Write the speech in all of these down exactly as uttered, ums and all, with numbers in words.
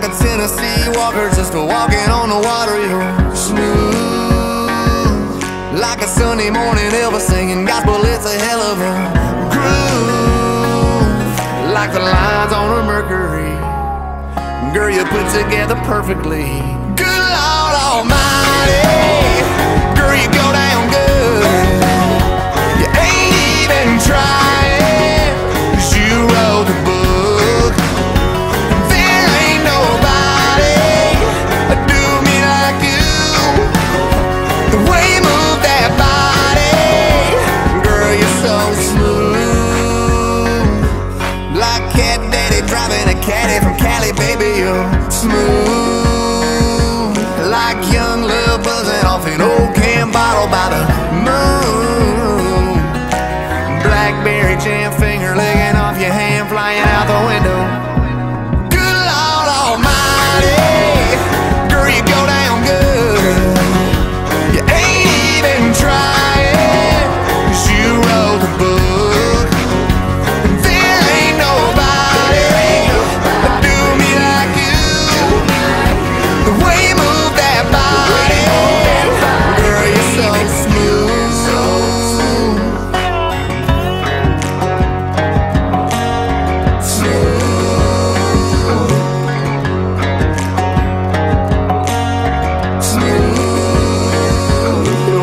like a Tennessee walker, just walking on the water. You're smooth like a Sunday morning Elvis singing gospel. It's a hell of a groove, like the lines on a Mercury. Girl, you put together perfectly. Good Lord Almighty, girl, you go down good. You ain't even trying, 'cause you wrote the book. There ain't nobody do me like you. The way you move that body, girl, you're so smooth, like Cat Daddy driving a caddy from Cali. Baby, you're smooth, like young love buzzing off an old can bottle by the moon. Blackberry jam finger licking off your hand, flying out the window. Good Lord Almighty, girl, you go down good. You ain't even trying, 'cause you wrote the book. There ain't nobody do me like you. The way you move that body, girl, you're so smooth.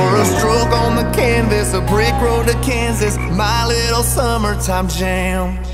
Canvas, a brick road to Kansas, my little summertime jam.